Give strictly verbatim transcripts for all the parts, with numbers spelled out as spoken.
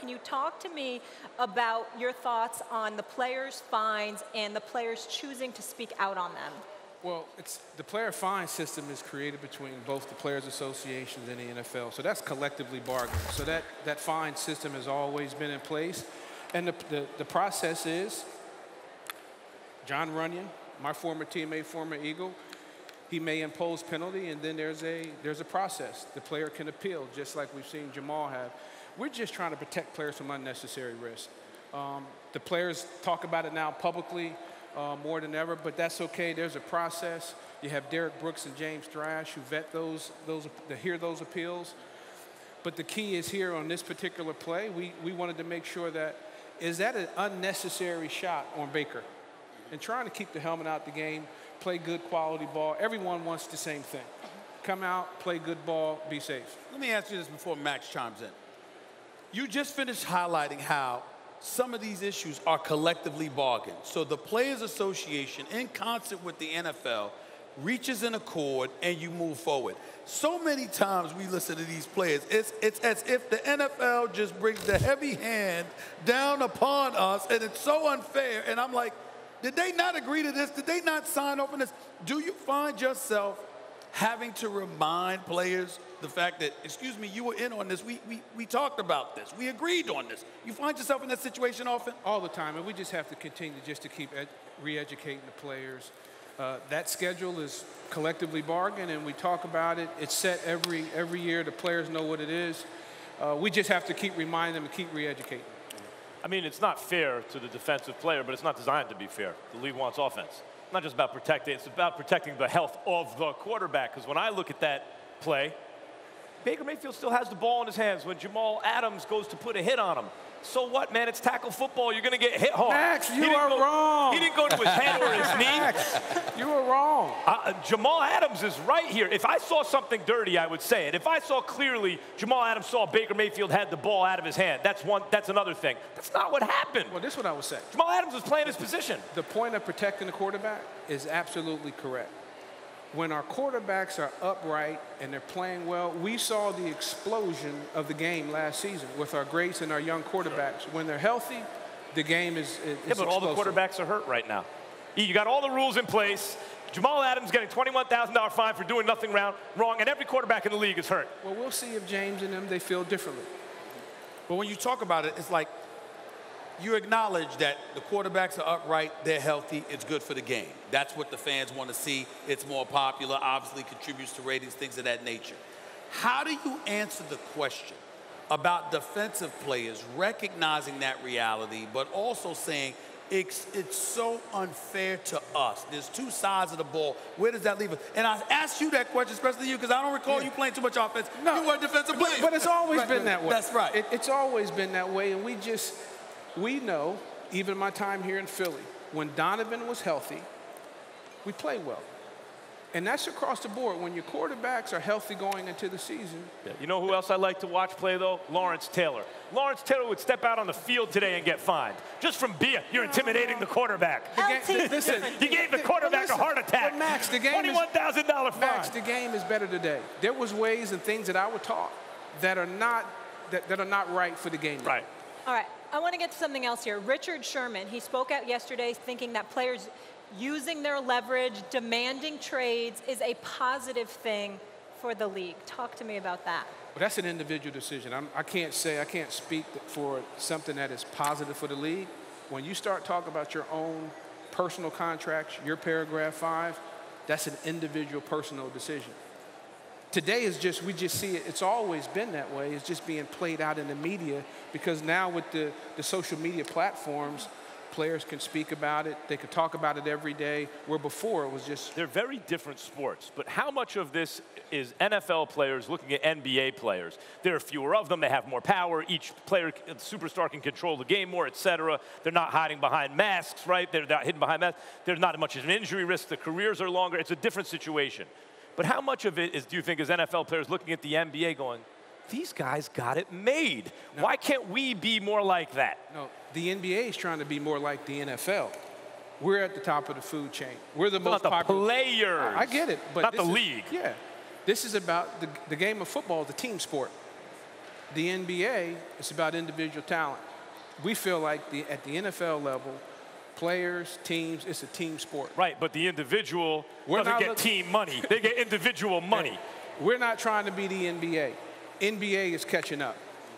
Can you talk to me about your thoughts on the players' fines and the players choosing to speak out on them? Well, it's, the player fine system is created between both the Players Associations and the N F L. So that's collectively bargained. So that, that fine system has always been in place. And the, the, the process is John Runyon, my former teammate, former Eagle, he may impose penalty, and then there's a, there's a process. The player can appeal, just like we've seen Jamal have. We're just trying to protect players from unnecessary risk. Um, the players talk about it now publicly uh, more than ever, but that's okay. There's a process. You have Derek Brooks and James Thrash who vet those, those, to hear those appeals. But the key is here on this particular play, we, we wanted to make sure that, is that an unnecessary shot on Baker? And trying to keep the helmet out the game, play good quality ball. Everyone wants the same thing. Come out, play good ball, be safe. Let me ask you this before Max chimes in. You just finished highlighting how some of these issues are collectively bargained. So the Players Association, in concert with the N F L, reaches an accord and you move forward. So many times we listen to these players, it's, it's as if the N F L just brings the heavy hand down upon us, and it's so unfair. And I'm like, did they not agree to this? Did they not sign off on this? Do you find yourself having to remind players the fact that, excuse me, you were in on this, we, we, we talked about this, we agreed on this? You find yourself in that situation often? All the time, and we just have to continue just to keep re-educating the players. Uh, that schedule is collectively bargained, and we talk about it. It's set every, every year. The players know what it is. Uh, we just have to keep reminding them and keep re-educating. I mean, it's not fair to the defensive player, but it's not designed to be fair. The league wants offense. It's not just about protecting, it's about protecting the health of the quarterback. Because when I look at that play, Baker Mayfield still has the ball in his hands when Jamal Adams goes to put a hit on him. So what, man? It's tackle football. You're going to get hit hard. Max, you are go, wrong. He didn't go to his head or his knee. Max, you are wrong. Uh, Jamal Adams is right here. If I saw something dirty, I would say it. If I saw clearly Jamal Adams saw Baker Mayfield had the ball out of his hand, that's one. That's another thing. That's not what happened. Well, this is what I would say. Jamal Adams was playing his position. The point of protecting the quarterback is absolutely correct. When our quarterbacks are upright and they're playing well, we saw the explosion of the game last season with our greats and our young quarterbacks. When they're healthy, the game is, is Yeah, but explosive. all the quarterbacks are hurt right now. You got all the rules in place. Jamal Adams getting twenty-one thousand dollar fine for doing nothing wrong, and every quarterback in the league is hurt. Well, we'll see if James and them, they feel differently. But when you talk about it, it's like you acknowledge that the quarterbacks are upright, they're healthy, it's good for the game. That's what the fans want to see. It's more popular, obviously contributes to ratings, things of that nature. How do you answer the question about defensive players recognizing that reality, but also saying it's, it's so unfair to us? There's two sides of the ball. Where does that leave us? And I asked you that question, especially you, because I don't recall yeah. you playing too much offense. No, you were a defensive player. But, but it's always right, been that way. That's right. It, it's always been that way, and we just, we know, even my time here in Philly, when Donovan was healthy, we played well. And that's across the board. When your quarterbacks are healthy going into the season. Yeah. You know who else I like to watch play, though? Lawrence Taylor. Lawrence Taylor would step out on the field today and get fined. Just from being, you're intimidating the quarterback. The game, listen, you gave the quarterback listen, a heart attack. But Max, the game twenty-one thousand dollar fine. Max, the game is better today. There was ways and things that I was taught that are not, that, that are not right for the game. Right. All right. I want to get to something else here. Richard Sherman, he spoke out yesterday thinking that players using their leverage, demanding trades is a positive thing for the league. Talk to me about that. Well, that's an individual decision. I'm, I can't say, I can't speak for something that is positive for the league. When you start talking about your own personal contracts, your paragraph five, that's an individual personal decision. Today is just, we just see it, it's always been that way. It's just being played out in the media because now with the, the social media platforms, players can speak about it. They could talk about it every day, where before it was just... They're very different sports, but how much of this is N F L players looking at N B A players? There are fewer of them. They have more power. Each player, superstar, can control the game more, et cetera. They're not hiding behind masks, right? They're not hidden behind masks. There's not as much of an injury risk. The careers are longer. It's a different situation. But how much of it is, do you think, is N F L players looking at the N B A going, these guys got it made. No. Why can't we be more like that? No, the N B A is trying to be more like the N F L. We're at the top of the food chain. We're the but most not the popular. players. I, I get it, but not this the is, league. Yeah, this is about the, the game of football, the team sport. The N B A, it's about individual talent. We feel like the, at the N F L level, players, teams, it's a team sport. Right, but the individual We're doesn't get look- team money. They get individual money. Hey, we're not trying to be the N B A. N B A is catching up.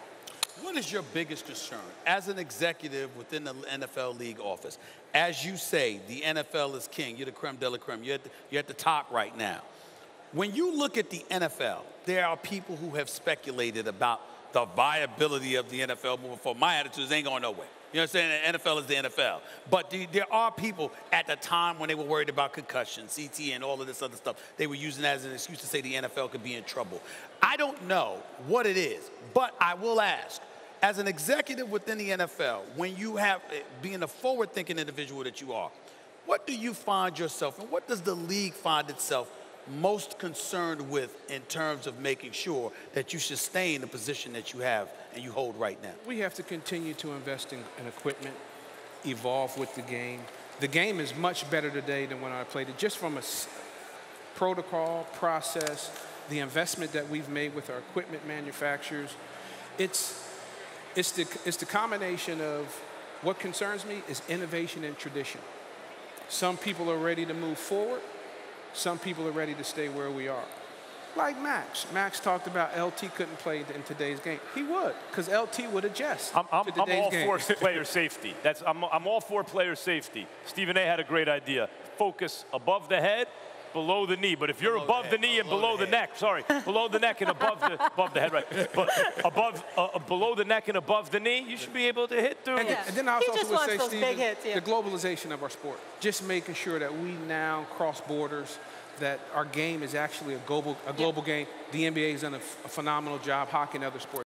What is your biggest concern as an executive within the N F L league office? As you say, the N F L is king. You're the creme de la creme. You're at the, you're at the top right now. When you look at the N F L, there are people who have speculated about the viability of the N F L moving forward. My attitude is ain't going nowhere. You know what I'm saying? The N F L is the N F L. But the, there are people at the time when they were worried about concussion, C T, and all of this other stuff, they were using that as an excuse to say the N F L could be in trouble. I don't know what it is, but I will ask, as an executive within the N F L, when you have, being a forward-thinking individual that you are, what do you find yourself, and what does the league find itself most concerned with in terms of making sure that you sustain the position that you have and you hold right now? We have to continue to invest in, in equipment, evolve with the game. The game is much better today than when I played it, just from a s- protocol, process, the investment that we've made with our equipment manufacturers. It's, it's, the, it's the combination of what concerns me is innovation and tradition. Some people are ready to move forward. Some people are ready to stay where we are. Like Max. Max talked about L T couldn't play in today's game. He would, because L T would adjust I'm, I'm, to I'm today's all game. for player safety. That's, I'm, I'm all for player safety. Stephen A. had a great idea. Focus above the head, below the knee. But if you're Below above the the, head, knee and below below the the, head. neck, sorry, below the neck and above the, above the head, right. But above, uh, below the neck and above the knee, you should be able to hit through. And, Yeah. then, and then I He also just would wants say, those Stephen, big hits, yeah. the globalization of our sport. Just making sure that we now cross borders, that our game is actually a global, a global yeah. game. The N B A has done a, f- a phenomenal job, hockey and other sports.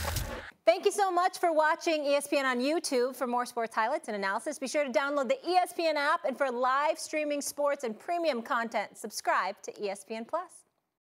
Thank you so much for watching E S P N on YouTube. For more sports highlights and analysis, be sure to download the E S P N app. And for live streaming sports and premium content, subscribe to E S P N Plus.